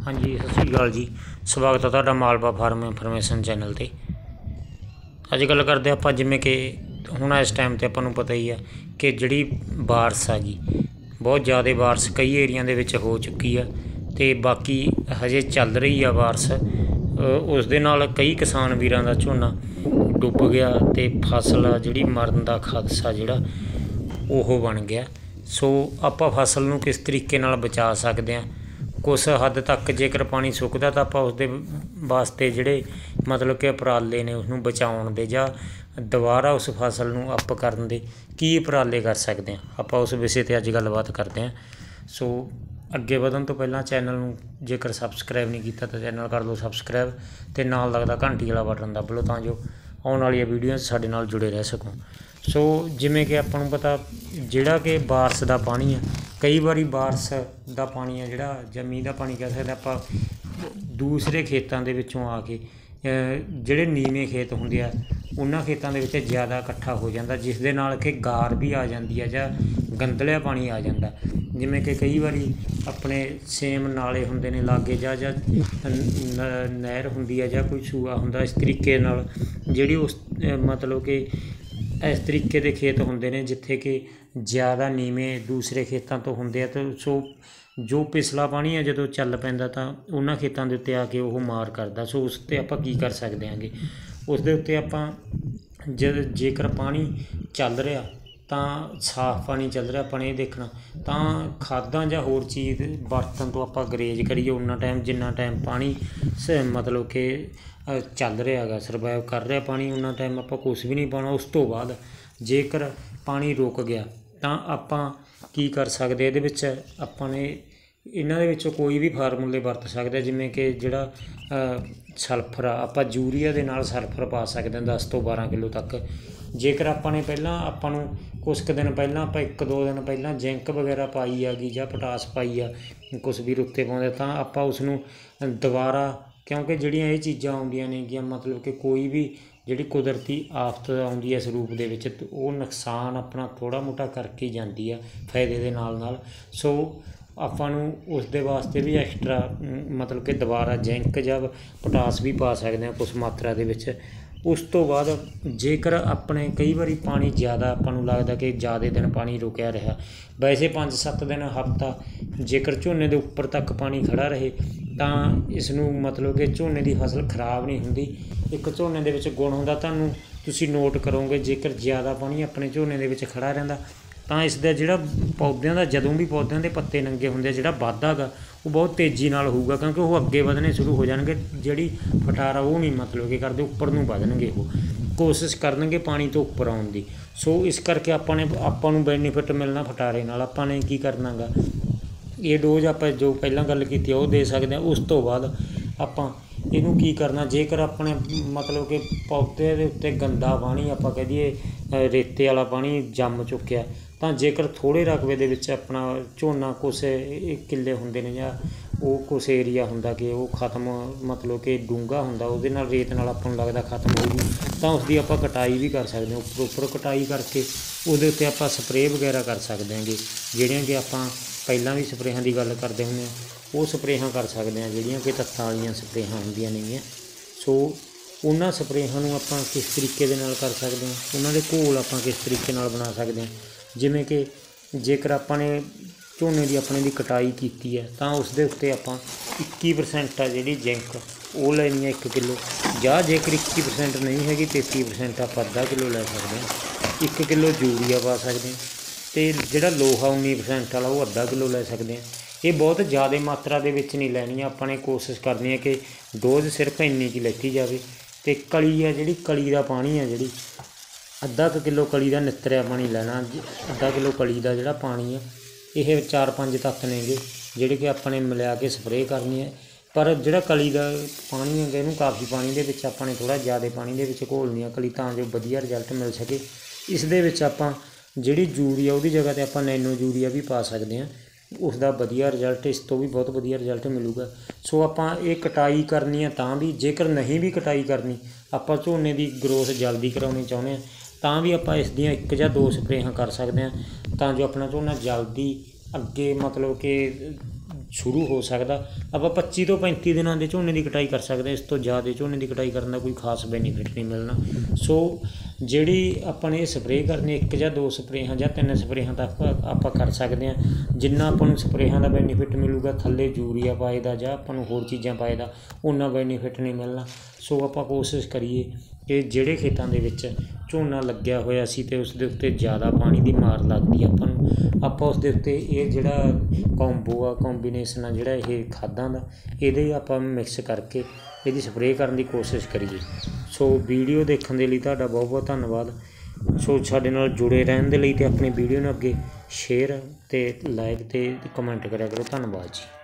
हाँ जी, सत श्री अकाल जी। स्वागत है तुहाडा मालवा फार्म इनफॉर्मेशन चैनल ते। अज गल करते आपां जिवें कि हुण इस टाइम ते आपां नूं पता ही है कि जिहड़ी बारिश आ गई, बहुत ज़्यादा बारिश कई एरिया दे विच हो चुकी है ते बाकी हजे चल रही है बारिश। उस दे नाल कई किसान वीरां दा झोना डुੱਬ गया ते फसल जिहड़ी मरन दा खादसा जिहड़ा ओह बन गया। सो आपां फसल नूं किस तरीके नाल बचा सकदे हां, कुछ हद तक जेकर पानी सुकदा तो आप उसके वास्ते जिहड़े मतलब कि उपराले ने उसनूं बचाउण दे जां दुबारा उस फसल नूं अप करन दे की उपराले कर सकते हैं, आप उस विषय ते अज गलबात करते हैं। सो अगे वधन तो पहलां चैनल नूं जेकर सबसक्राइब नहीं किया तो चैनल कर लो सबसक्राइब ते नाल लगदा घंटी वाला बटन दब लो तां जो आउण वाली वीडियो साडे नाल जुड़े रह सको। सो जिमें कि आपां नूं पता जिहड़ा कि बारिश दा पानी है, कई बारी बारिश दा पानी है जिहड़ा जां मींह दा पानी कह सकदे आपां दूसरे खेतां दे विचों आ के जिहड़े नीवें खेत हुंदे आ उन्हां खेतां दे विच ज़्यादा इकट्ठा हो जांदा, जिस दे नाल कि गार भी आ जांदी है जां गंदलिया पानी आ जांदा। जिवें कि कई बारी अपने सेम नाले हुंदे ने लागे जां नहर हुंदी है जां कोई सूआ हुंदा, इस तरीके नाल जिहड़ी उस मतलब कि इस तरीके दे खेत हुंदे ने जिथे कि ज़्यादा नीवें दूसरे खेतों तो होंगे। तो सो जो पिछला पानी है जो चल पैंदा तो उन्होंने खेतों के उत्ते आके वह मार करता। सो उस पर आप की कर सकते हैं, उस दे उत्ते आपां जेकर पानी चल रहा तो साफ पानी चल रहा, अपन ये देखना तो खादां जां होर चीज़ बरतन तो आप गरेज करिए उन्ना टाइम जिन्ना टाइम पानी मतलब कि चल रहा है सरवाइव कर रहा पानी, उन्ना टाइम आप कुछ भी नहीं पाना। उस तो बाद जेकर पानी रुक गया तो आपां की कर सकते, ये आपां ने इन्हां दे विचों कोई भी फार्मूले वरत सकते, जिवें कि जिहड़ा सल्फर आपां यूरिया दे नाल सल्फर पा सकते हैं 10 तो 12 किलो तक। जेकर आपां ने पहलां आपां नूं कुछ क दिन पहलां आपां 1-2 दिन पहलां जिंक वगैरह पाई आ गई जां पोटास पाई आ कुछ भी रुत्ते पाउंदे तां आपां उसनूं दोबारा, क्योंकि जिहड़ियां ये चीज़ां आउंदियां नेगीਆਂ मतलब कि कोई भी जिहड़ी कुदरती आफत आउंदी है इस रूप दे विच वो नुकसान अपना थोड़ा मोटा करके ही जाती है फायदे दे नाल। सो आपां नूं उस दे वास्ते भी एक्सट्रा मतलब कि दोबारा जिंक जां पोटास भी पा सकते हैं कुछ मात्रा दे विच। उस तो बाद जेकर अपने कई बारी पानी ज़्यादा आपां नूं लगदा कि ज़्यादा दिन पानी रुकिया रहा, वैसे 5-7 दिन हफ्ता जेकर झोने दे उप्पर तक पानी खड़ा रहे तो इसनूं मतलब कि झोने की फसल खराब नहीं हुंदी। एक झोने दे विच गुण हुंदा, तुहानूं तुसीं नोट करोगे जेकर ज़्यादा पानी अपने झोने दे विच खड़ा रहिंदा तो इसका जिहड़ा पौदिਆਂ ਦਾ ਜਦੋਂ भी पौदिਆਂ ਦੇ पत्ते नंगे ਹੁੰਦੇ ਜਿਹੜਾ वाधा गा वो बहुत तेज़ी नाल होऊगा, क्योंकि वो अगे वधने शुरू हो जाएंगे। जिहड़ी फटारा वो नहीं मतलब कि करदे उप्पर नूं वधणगे, वो कोशिश करनगे पानी तो उप्पर आउण दी। सो इस करके आपां नूं बेनीफिट मिलना फटारे नाल। आपां ने की करना गा, ये डोज आप जो पहलां गल कीती वो दे सकते हैं। उस तो बाद आपां इनू की करना, जेकर अपने मतलब कि पौधे के उत्ते गंदा पानी आपां कह दईए रेते वाला पानी जम चुक्या तो जेकर थोड़े रकबे दे विच अपना झोना कुछ किले हुंदे ने जां वो कुछ एरिया हुंदा कि वो खत्म मतलब कि डूंगा हुंदा उहदे नाल रेत नाल आपां नूं लगदा खत्म हो गई तो उसकी आपां कटाई भी कर सकते हैं। उप्पर कटाई करके उहदे उत्ते आपां स्प्रे वगैरह कर सकते हैं, जिहड़ियां कि आपां पहलां भी स्प्रेहां की गल करते हुंदे हां वो स्प्रेहां कर सकते हैं, जिहड़ियां कि तत्तां वालीआं स्प्रेहां हुंदियां नੇਗੀਆਂ। सो उन्हां स्प्रेहां नूं आपां किस तरीके दे नाल कर सकते हैं, उन्हां दे घोल आपां किस तरीके नाल बना सकते हैं। जिवें कि जेकर आपां ने झोने की अपने दी कटाई कीती है तो उसके उत्ते आपां 21% आ जिहड़ी जिंक वो लैनी है 1 किलो, जां जेकर 21% नहीं हैगी 33% आप आधा किलो लै सकते हैं। 1 किलो यूरिया पा सकते हैं तो जिहड़ा लोहा 19% वाला वो आधा किलो लै सकते हैं। ये बहुत ज़्यादा मात्रा दे विच नहीं लैनी है, आपां ने कोशिश करनी है कि डोज सिर्फ इन्नी की लैती जाए। तो कली है जिहड़ी कली का पानी है जिहड़ी आधा किलो कली का नितरिया पानी लैना, आधा किलो कली का जिहड़ा पानी है ये 4-5 तत्त नेगे जिहड़े कि अपने मिला के स्प्रे करनी है। पर जिहड़ा कली का पानी है इहनूं काफ़ी पानी दे विच आपां ने थोड़ा ज़्यादा पानी दे विच घोलनी है कली तां जो वधिया रिजल्ट मिल सके। इस दे विच आपां जिहड़ी यूरिया उहदी जगह ते आपां नैनो यूरिया भी पा सकते हैं, उसका वधिया रिजल्ट इस तो भी बहुत वधिया रिजल्ट मिलूगा। सो आपां ये कटाई करनी है तां भी, जेकर नहीं भी कटाई करनी आपां झोने की ग्रोथ जल्दी कराउणी चाहुंदे हां तां भी आपां इस दियां 1 जां 2 स्प्रेहां कर सकते हैं, तां जो अपना झोना जल्दी अगे मतलब कि ਸ਼ੁਰੂ ਹੋ ਸਕਦਾ। ਆਪਾਂ 25 ਤੋਂ 35 ਦਿਨਾਂ ਦੇ ਝੋਨੇ ਦੀ ਕਟਾਈ ਕਰ ਸਕਦੇ, ਇਸ ਤੋਂ ਜ਼ਿਆਦਾ ਝੋਨੇ ਦੀ ਕਟਾਈ ਕਰਨ ਦਾ ਕੋਈ ਖਾਸ ਬੈਨੀਫਿਟ ਨਹੀਂ ਮਿਲਣਾ। ਸੋ ਜਿਹੜੀ ਆਪਾਂ ਨੇ ਸਪਰੇਅ ਕਰਨੀ 1 ਜਾਂ 2 ਸਪਰੇਹਾਂ ਜਾਂ 3 ਸਪਰੇਹਾਂ ਤੱਕ ਆਪਾਂ ਕਰ ਸਕਦੇ ਹਾਂ। ਜਿੰਨਾ ਆਪਾਂ ਨੂੰ ਸਪਰੇਹਾਂ ਦਾ ਬੈਨੀਫਿਟ ਮਿਲੂਗਾ, ਥੱਲੇ ਯੂਰੀਆ ਪਾਏ ਦਾ ਜਾਂ ਆਪਾਂ ਨੂੰ ਹੋਰ ਚੀਜ਼ਾਂ ਪਾਏ ਦਾ ਉਨਾ ਬੈਨੀਫਿਟ ਨਹੀਂ ਮਿਲਣਾ। ਸੋ ਆਪਾਂ ਕੋਸ਼ਿਸ਼ ਕਰੀਏ ਕਿ ਜਿਹੜੇ ਖੇਤਾਂ ਦੇ ਵਿੱਚ ਝੋਨਾ ਲੱਗਿਆ ਹੋਇਆ ਸੀ ਅਤੇ ਉਸ ਦੇ ਉੱਤੇ ਜ਼ਿਆਦਾ ਪਾਣੀ ਦੀ ਮਾਰ ਲੱਗਦੀ ਆਪਾਂ ਉਸ ਦੇ ਉੱਤੇ ਇਹ ਜਿਹੜਾ ਕੋਂਬੋ ਆ, ਕੋਂਬੀਨੇਸ਼ਨ ਆ ਜਿਹੜਾ ਇਹ ਖਾਦਾਂ ਦਾ, ਇਹਦੇ ਆਪਾਂ ਮਿਕਸ ਕਰਕੇ ਇਹਦੀ ਸਪਰੇਅ ਕਰਨ ਦੀ ਕੋਸ਼ਿਸ਼ ਕਰੀਏ। ਸੋ ਵੀਡੀਓ ਦੇਖਣ ਦੇ ਲਈ ਤੁਹਾਡਾ ਬਹੁਤ ਬਹੁਤ ਧੰਨਵਾਦ। ਸੋ ਸਾਡੇ ਨਾਲ ਜੁੜੇ ਰਹਿਣ ਦੇ ਲਈ ਅਤੇ ਆਪਣੀ ਵੀਡੀਓ ਨੂੰ ਅੱਗੇ ਸ਼ੇਅਰ ਅਤੇ ਲਾਈਕ ਅਤੇ ਕਮੈਂਟ ਕਰਿਆ ਕਰੋ। ਧੰਨਵਾਦ ਜੀ।